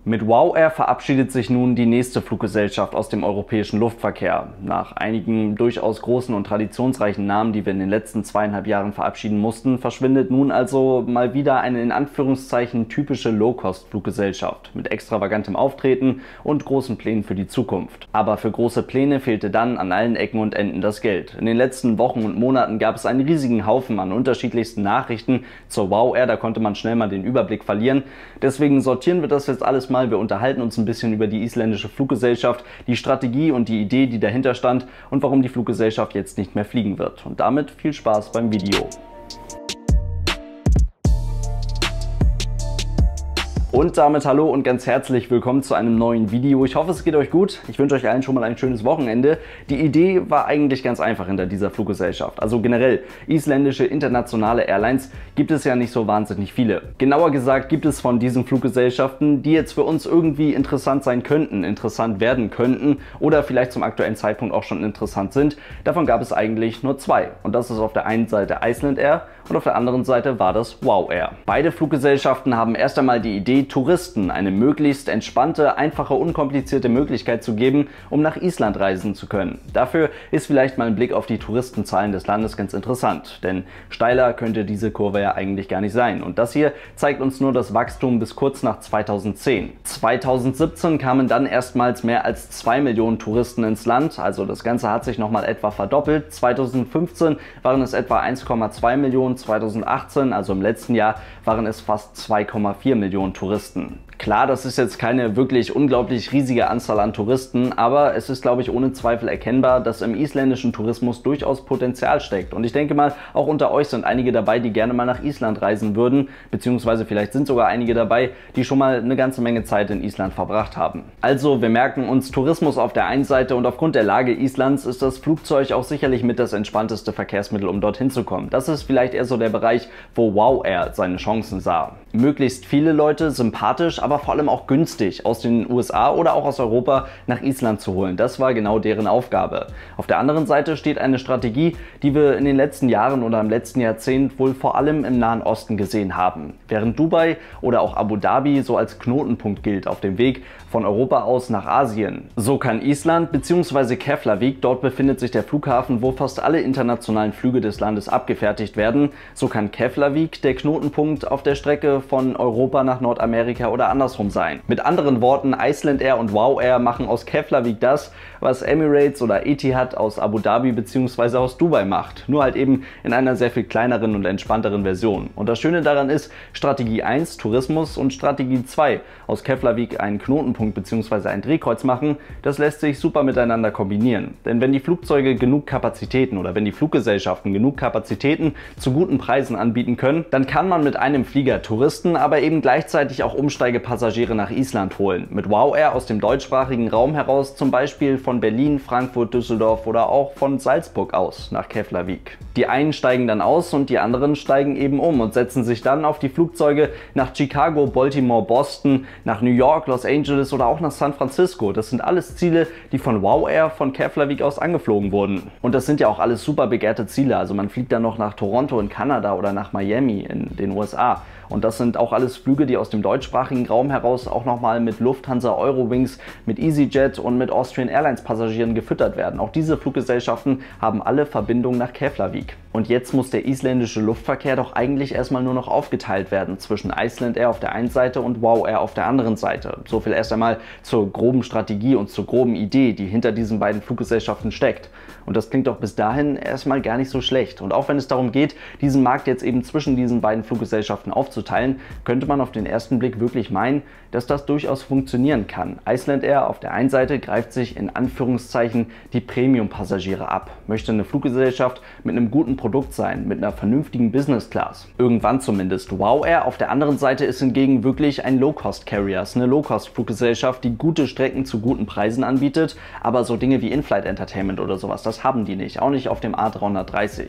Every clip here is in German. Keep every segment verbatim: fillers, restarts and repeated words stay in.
Mit WOW Air verabschiedet sich nun die nächste Fluggesellschaft aus dem europäischen Luftverkehr. Nach einigen durchaus großen und traditionsreichen Namen, die wir in den letzten zweieinhalb Jahren verabschieden mussten, verschwindet nun also mal wieder eine in Anführungszeichen typische Low-Cost-Fluggesellschaft mit extravagantem Auftreten und großen Plänen für die Zukunft. Aber für große Pläne fehlte dann an allen Ecken und Enden das Geld. In den letzten Wochen und Monaten gab es einen riesigen Haufen an unterschiedlichsten Nachrichten zur WOW Air, da konnte man schnell mal den Überblick verlieren. Deswegen sortieren wir das jetzt alles mal. Wir unterhalten uns ein bisschen über die isländische Fluggesellschaft, die Strategie und die Idee, die dahinter stand und warum die Fluggesellschaft jetzt nicht mehr fliegen wird. Und damit viel Spaß beim Video. Und damit hallo und ganz herzlich willkommen zu einem neuen Video. Ich hoffe, es geht euch gut. Ich wünsche euch allen schon mal ein schönes Wochenende. Die Idee war eigentlich ganz einfach hinter dieser Fluggesellschaft. Also generell, isländische internationale Airlines gibt es ja nicht so wahnsinnig viele. Genauer gesagt gibt es von diesen Fluggesellschaften, die jetzt für uns irgendwie interessant sein könnten, interessant werden könnten oder vielleicht zum aktuellen Zeitpunkt auch schon interessant sind. Davon gab es eigentlich nur zwei. Und das ist auf der einen Seite Iceland Air und auf der anderen Seite war das WOW Air. Beide Fluggesellschaften haben erst einmal die Idee, Touristen eine möglichst entspannte, einfache, unkomplizierte Möglichkeit zu geben, um nach Island reisen zu können. Dafür ist vielleicht mal ein Blick auf die Touristenzahlen des Landes ganz interessant, denn steiler könnte diese Kurve ja eigentlich gar nicht sein. Und das hier zeigt uns nur das Wachstum bis kurz nach zweitausendzehn. zweitausendsiebzehn kamen dann erstmals mehr als zwei Millionen Touristen ins Land, also das Ganze hat sich nochmal etwa verdoppelt. zweitausendfünfzehn waren es etwa eins Komma zwei Millionen, zweitausendachtzehn, also im letzten Jahr, waren es fast zwei Komma vier Millionen Touristen. Klar, das ist jetzt keine wirklich unglaublich riesige Anzahl an Touristen, aber es ist, glaube ich, ohne Zweifel erkennbar, dass im isländischen Tourismus durchaus Potenzial steckt. Und ich denke mal, auch unter euch sind einige dabei, die gerne mal nach Island reisen würden, beziehungsweise vielleicht sind sogar einige dabei, die schon mal eine ganze Menge Zeit in Island verbracht haben. Also, wir merken uns Tourismus auf der einen Seite und aufgrund der Lage Islands ist das Flugzeug auch sicherlich mit das entspannteste Verkehrsmittel, um dorthin zu kommen. Das ist vielleicht eher so der Bereich, wo WOW Air seine Chancen sah. Möglichst viele Leute sympathisch, aber vor allem auch günstig aus den U S A oder auch aus Europa nach Island zu holen. Das war genau deren Aufgabe. Auf der anderen Seite steht eine Strategie, die wir in den letzten Jahren oder im letzten Jahrzehnt wohl vor allem im Nahen Osten gesehen haben. Während Dubai oder auch Abu Dhabi so als Knotenpunkt gilt auf dem Weg von Europa aus nach Asien, so kann Island bzw. Keflavik, dort befindet sich der Flughafen, wo fast alle internationalen Flüge des Landes abgefertigt werden, so kann Keflavik der Knotenpunkt auf der Strecke von Europa nach Nordamerika oder andersrum sein. Mit anderen Worten, Iceland Air und WOW Air machen aus Keflavik das, was Emirates oder Etihad aus Abu Dhabi bzw. aus Dubai macht. Nur halt eben in einer sehr viel kleineren und entspannteren Version. Und das Schöne daran ist, Strategie eins, Tourismus, und Strategie zwei, aus Keflavik einen Knotenpunkt bzw. ein Drehkreuz machen, das lässt sich super miteinander kombinieren. Denn wenn die Flugzeuge genug Kapazitäten oder wenn die Fluggesellschaften genug Kapazitäten zu guten Preisen anbieten können, dann kann man mit einem Flieger Touristen, aber eben gleichzeitig auch Umsteigepassagiere nach Island holen. Mit WOW Air aus dem deutschsprachigen Raum heraus, zum Beispiel von Berlin, Frankfurt, Düsseldorf oder auch von Salzburg aus nach Keflavik. Die einen steigen dann aus und die anderen steigen eben um und setzen sich dann auf die Flugzeuge nach Chicago, Baltimore, Boston, nach New York, Los Angeles oder auch nach San Francisco. Das sind alles Ziele, die von WOW Air von Keflavik aus angeflogen wurden. Und das sind ja auch alles super begehrte Ziele. Also man fliegt dann noch nach Toronto in Kanada oder nach Miami in den U S A. Und das sind auch alles Flüge, die aus dem deutschsprachigen Raum heraus auch nochmal mit Lufthansa, Eurowings, mit EasyJet und mit Austrian Airlines Passagieren gefüttert werden. Auch diese Fluggesellschaften haben alle Verbindungen nach Keflavik. Und jetzt muss der isländische Luftverkehr doch eigentlich erstmal nur noch aufgeteilt werden zwischen Iceland Air auf der einen Seite und WOW Air auf der anderen Seite. So viel erst einmal zur groben Strategie und zur groben Idee, die hinter diesen beiden Fluggesellschaften steckt. Und das klingt doch bis dahin erstmal gar nicht so schlecht. Und auch wenn es darum geht, diesen Markt jetzt eben zwischen diesen beiden Fluggesellschaften aufzuteilen, könnte man auf den ersten Blick wirklich meinen, dass das durchaus funktionieren kann. Iceland Air auf der einen Seite greift sich in Anführungszeichen die Premium-Passagiere ab, möchte eine Fluggesellschaft mit einem guten Produkt sein, mit einer vernünftigen Business Class. Irgendwann zumindest. WOW Air auf der anderen Seite ist hingegen wirklich ein Low-Cost-Carrier, ist eine Low-Cost-Fluggesellschaft, die gute Strecken zu guten Preisen anbietet, aber so Dinge wie In-Flight Entertainment oder sowas, das haben die nicht, auch nicht auf dem A dreihundertdreißig.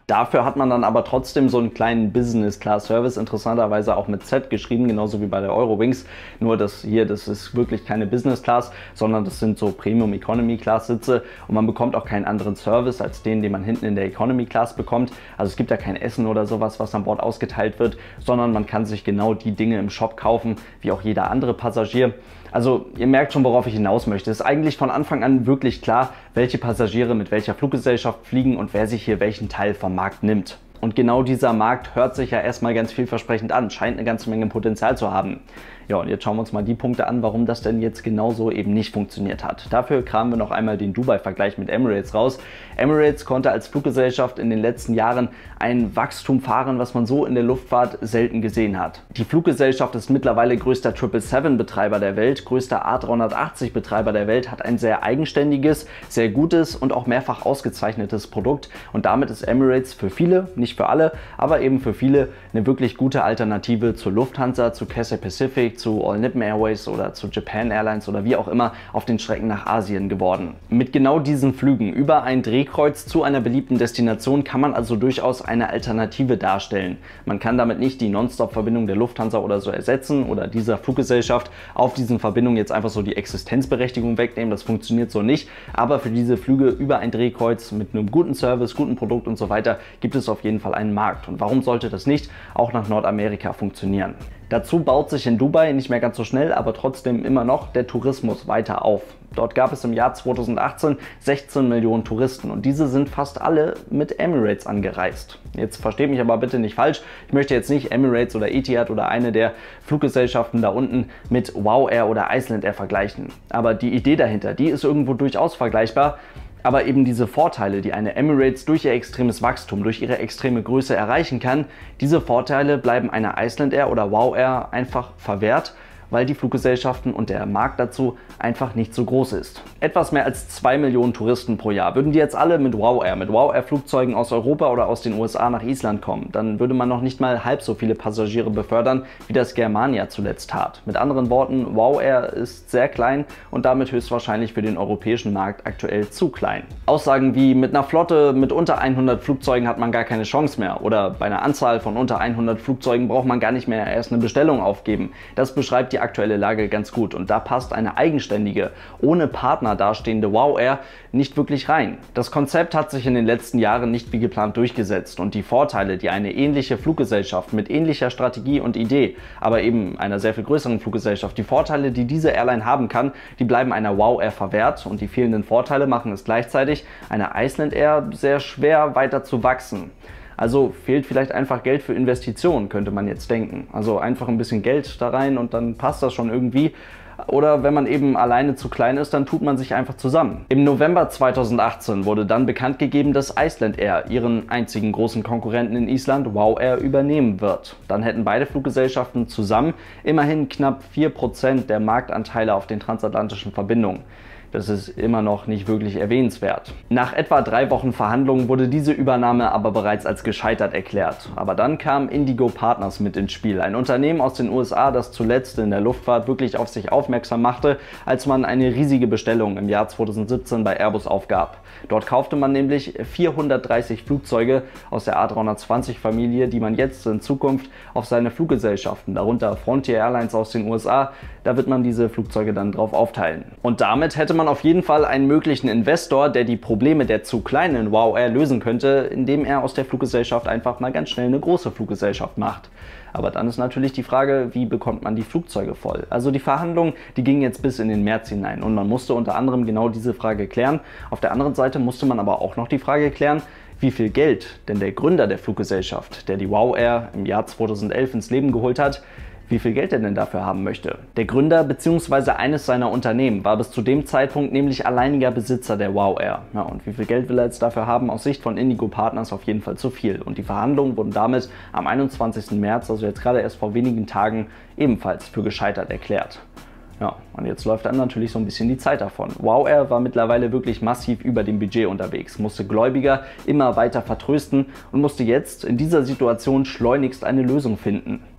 Dafür hat man dann aber trotzdem so einen kleinen Business-Class-Service, interessanterweise auch mit Z geschrieben, genauso wie bei der Eurowings. Nur das hier, das ist wirklich keine Business-Class, sondern das sind so Premium-Economy-Class-Sitze und man bekommt auch keinen anderen Service als den, den man hinten in der Economy-Class bekommt. Also es gibt da kein Essen oder sowas, was an Bord ausgeteilt wird, sondern man kann sich genau die Dinge im Shop kaufen, wie auch jeder andere Passagier. Also ihr merkt schon, worauf ich hinaus möchte. Es ist eigentlich von Anfang an wirklich klar, welche Passagiere mit welcher Fluggesellschaft fliegen und wer sich hier welchen Teil vom Markt nimmt. Und genau dieser Markt hört sich ja erstmal ganz vielversprechend an, scheint eine ganze Menge Potenzial zu haben. Ja, und jetzt schauen wir uns mal die Punkte an, warum das denn jetzt genauso eben nicht funktioniert hat. Dafür kramen wir noch einmal den Dubai-Vergleich mit Emirates raus. Emirates konnte als Fluggesellschaft in den letzten Jahren ein Wachstum fahren, was man so in der Luftfahrt selten gesehen hat. Die Fluggesellschaft ist mittlerweile größter sieben sieben sieben-Betreiber der Welt, größter A dreihundertachtzig-Betreiber der Welt, hat ein sehr eigenständiges, sehr gutes und auch mehrfach ausgezeichnetes Produkt. Und damit ist Emirates für viele, nicht für alle, aber eben für viele eine wirklich gute Alternative zur Lufthansa, zu Cathay Pacific, zu All Nippon Airways oder zu Japan Airlines oder wie auch immer auf den Strecken nach Asien geworden. Mit genau diesen Flügen über ein Drehkreuz zu einer beliebten Destination kann man also durchaus eine Alternative darstellen. Man kann damit nicht die Nonstop-Verbindung der Lufthansa oder so ersetzen oder dieser Fluggesellschaft auf diesen Verbindungen jetzt einfach so die Existenzberechtigung wegnehmen. Das funktioniert so nicht. Aber für diese Flüge über ein Drehkreuz mit einem guten Service, guten Produkt und so weiter gibt es auf jeden Fall einen Markt. Und warum sollte das nicht auch nach Nordamerika funktionieren? Dazu baut sich in Dubai nicht mehr ganz so schnell, aber trotzdem immer noch der Tourismus weiter auf. Dort gab es im Jahr zweitausendachtzehn sechzehn Millionen Touristen und diese sind fast alle mit Emirates angereist. Jetzt versteht mich aber bitte nicht falsch, ich möchte jetzt nicht Emirates oder Etihad oder eine der Fluggesellschaften da unten mit Wow Air oder Iceland Air vergleichen. Aber die Idee dahinter, die ist irgendwo durchaus vergleichbar. Aber eben diese Vorteile, die eine Emirates durch ihr extremes Wachstum, durch ihre extreme Größe erreichen kann, diese Vorteile bleiben einer Iceland Air oder Wow Air einfach verwehrt, weil die Fluggesellschaften und der Markt dazu einfach nicht so groß ist. Etwas mehr als zwei Millionen Touristen pro Jahr. Würden die jetzt alle mit Wow Air, mit Wow Air Flugzeugen aus Europa oder aus den U S A nach Island kommen, dann würde man noch nicht mal halb so viele Passagiere befördern, wie das Germania zuletzt tat. Mit anderen Worten, Wow Air ist sehr klein und damit höchstwahrscheinlich für den europäischen Markt aktuell zu klein. Aussagen wie mit einer Flotte mit unter hundert Flugzeugen hat man gar keine Chance mehr oder bei einer Anzahl von unter hundert Flugzeugen braucht man gar nicht mehr erst eine Bestellung aufgeben. Das beschreibt die aktuelle Lage ganz gut und da passt eine eigenständige, ohne Partner dastehende Wow Air nicht wirklich rein. Das Konzept hat sich in den letzten Jahren nicht wie geplant durchgesetzt und die Vorteile, die eine ähnliche Fluggesellschaft mit ähnlicher Strategie und Idee, aber eben einer sehr viel größeren Fluggesellschaft, die Vorteile, die diese Airline haben kann, die bleiben einer Wow Air verwehrt und die fehlenden Vorteile machen es gleichzeitig einer Iceland Air sehr schwer weiter zu wachsen. Also fehlt vielleicht einfach Geld für Investitionen, könnte man jetzt denken. Also einfach ein bisschen Geld da rein und dann passt das schon irgendwie. Oder wenn man eben alleine zu klein ist, dann tut man sich einfach zusammen. Im November zweitausendachtzehn wurde dann bekannt gegeben, dass Iceland Air ihren einzigen großen Konkurrenten in Island, Wow Air, übernehmen wird. Dann hätten beide Fluggesellschaften zusammen immerhin knapp vier Prozent der Marktanteile auf den transatlantischen Verbindungen. Das ist immer noch nicht wirklich erwähnenswert. Nach etwa drei Wochen Verhandlungen wurde diese Übernahme aber bereits als gescheitert erklärt. Aber dann kam Indigo Partners mit ins Spiel, ein Unternehmen aus den U S A, das zuletzt in der Luftfahrt wirklich auf sich aufmerksam machte, als man eine riesige Bestellung im Jahr zweitausendsiebzehn bei Airbus aufgab. Dort kaufte man nämlich vierhundertdreißig Flugzeuge aus der A dreihundertzwanzig Familie, die man jetzt in Zukunft auf seine Fluggesellschaften, darunter Frontier Airlines aus den U S A, da wird man diese Flugzeuge dann drauf aufteilen. Und damit hätte man auf jeden Fall einen möglichen Investor, der die Probleme der zu kleinen Wow Air lösen könnte, indem er aus der Fluggesellschaft einfach mal ganz schnell eine große Fluggesellschaft macht. Aber dann ist natürlich die Frage, wie bekommt man die Flugzeuge voll? Also die Verhandlungen, die gingen jetzt bis in den März hinein und man musste unter anderem genau diese Frage klären. Auf der anderen Seite musste man aber auch noch die Frage klären, wie viel Geld denn der Gründer der Fluggesellschaft, der die Wow Air im Jahr zweitausendelf ins Leben geholt hat, wie viel Geld er denn dafür haben möchte. Der Gründer bzw. eines seiner Unternehmen war bis zu dem Zeitpunkt nämlich alleiniger Besitzer der Wow Air. Ja, und wie viel Geld will er jetzt dafür haben? Aus Sicht von Indigo Partners auf jeden Fall zu viel. Und die Verhandlungen wurden damit am einundzwanzigsten März, also jetzt gerade erst vor wenigen Tagen, ebenfalls für gescheitert erklärt. Ja, und jetzt läuft dann natürlich so ein bisschen die Zeit davon. Wow Air war mittlerweile wirklich massiv über dem Budget unterwegs, musste Gläubiger immer weiter vertrösten und musste jetzt in dieser Situation schleunigst eine Lösung finden.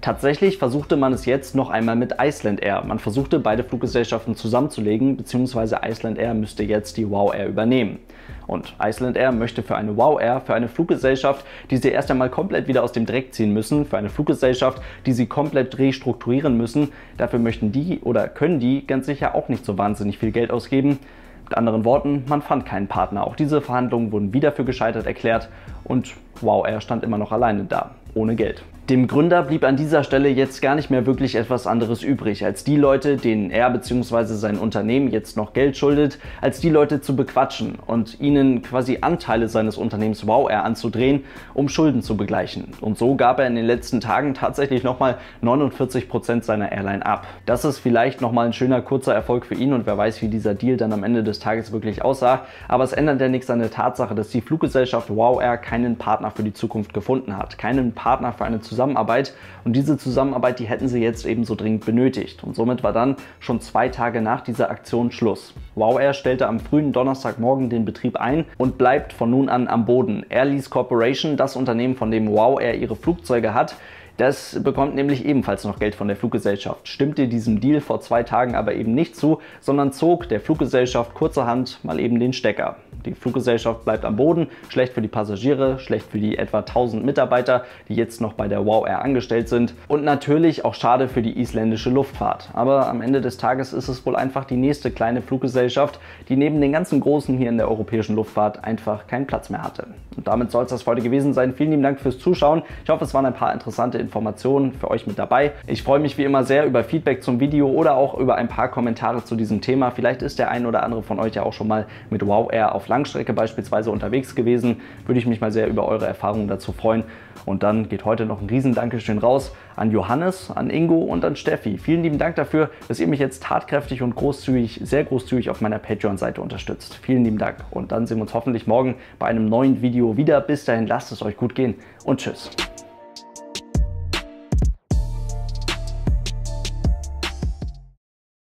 Tatsächlich versuchte man es jetzt noch einmal mit Iceland Air. Man versuchte beide Fluggesellschaften zusammenzulegen, beziehungsweise Iceland Air müsste jetzt die WOW Air übernehmen. Und Iceland Air möchte für eine WOW Air, für eine Fluggesellschaft, die sie erst einmal komplett wieder aus dem Dreck ziehen müssen, für eine Fluggesellschaft, die sie komplett restrukturieren müssen, dafür möchten die oder können die ganz sicher auch nicht so wahnsinnig viel Geld ausgeben. Mit anderen Worten, man fand keinen Partner. Auch diese Verhandlungen wurden wieder für gescheitert erklärt und WOW Air stand immer noch alleine da, ohne Geld. Dem Gründer blieb an dieser Stelle jetzt gar nicht mehr wirklich etwas anderes übrig, als die Leute, denen er bzw. sein Unternehmen jetzt noch Geld schuldet, als die Leute zu bequatschen und ihnen quasi Anteile seines Unternehmens WOW Air anzudrehen, um Schulden zu begleichen. Und so gab er in den letzten Tagen tatsächlich nochmal neunundvierzig Prozent seiner Airline ab. Das ist vielleicht nochmal ein schöner kurzer Erfolg für ihn und wer weiß, wie dieser Deal dann am Ende des Tages wirklich aussah. Aber es ändert ja nichts an der Tatsache, dass die Fluggesellschaft WOW Air keinen Partner für die Zukunft gefunden hat, keinen Partner für eine Zusammenarbeit. Zusammenarbeit und diese Zusammenarbeit, die hätten sie jetzt eben so dringend benötigt. Und somit war dann schon zwei Tage nach dieser Aktion Schluss. WOW Air stellte am frühen Donnerstagmorgen den Betrieb ein und bleibt von nun an am Boden. Air Lease Corporation, das Unternehmen, von dem WOW Air ihre Flugzeuge hat, das bekommt nämlich ebenfalls noch Geld von der Fluggesellschaft, stimmte diesem Deal vor zwei Tagen aber eben nicht zu, sondern zog der Fluggesellschaft kurzerhand mal eben den Stecker. Die Fluggesellschaft bleibt am Boden, schlecht für die Passagiere, schlecht für die etwa tausend Mitarbeiter, die jetzt noch bei der WOW Air angestellt sind und natürlich auch schade für die isländische Luftfahrt. Aber am Ende des Tages ist es wohl einfach die nächste kleine Fluggesellschaft, die neben den ganzen Großen hier in der europäischen Luftfahrt einfach keinen Platz mehr hatte. Und damit soll es das für heute gewesen sein. Vielen lieben Dank fürs Zuschauen. Ich hoffe, es waren ein paar interessante Informationen für euch mit dabei. Ich freue mich wie immer sehr über Feedback zum Video oder auch über ein paar Kommentare zu diesem Thema. Vielleicht ist der ein oder andere von euch ja auch schon mal mit WOW Air auf Langstrecke beispielsweise unterwegs gewesen. Würde ich mich mal sehr über eure Erfahrungen dazu freuen. Und dann geht heute noch ein riesen Dankeschön raus an Johannes, an Ingo und an Steffi. Vielen lieben Dank dafür, dass ihr mich jetzt tatkräftig und großzügig, sehr großzügig auf meiner Patreon-Seite unterstützt. Vielen lieben Dank. Und dann sehen wir uns hoffentlich morgen bei einem neuen Video wieder. Bis dahin, lasst es euch gut gehen und tschüss.